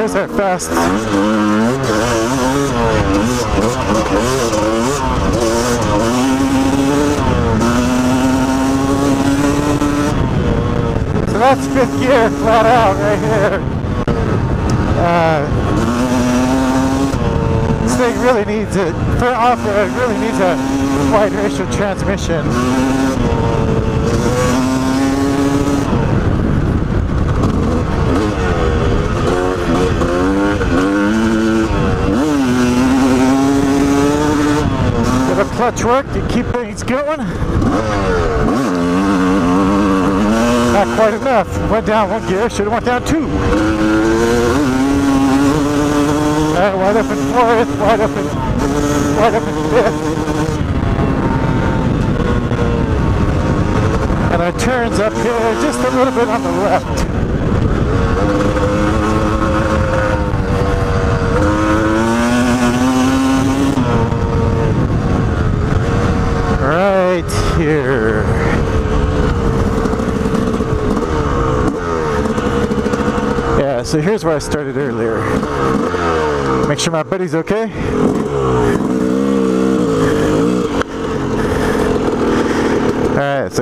those are fast. So that's 5th gear flat out right here. This thing really needs it, for off-road, really needs a wide ratio transmission. Get a clutch work to keep things going. Not quite enough. Went down 1 gear, should have went down 2. Alright, wide up in 4th, wide up in 5th. And our turns up here just a little bit on the left. Right here. Yeah, so here's where I started earlier. Make sure my buddy's okay. Alright, so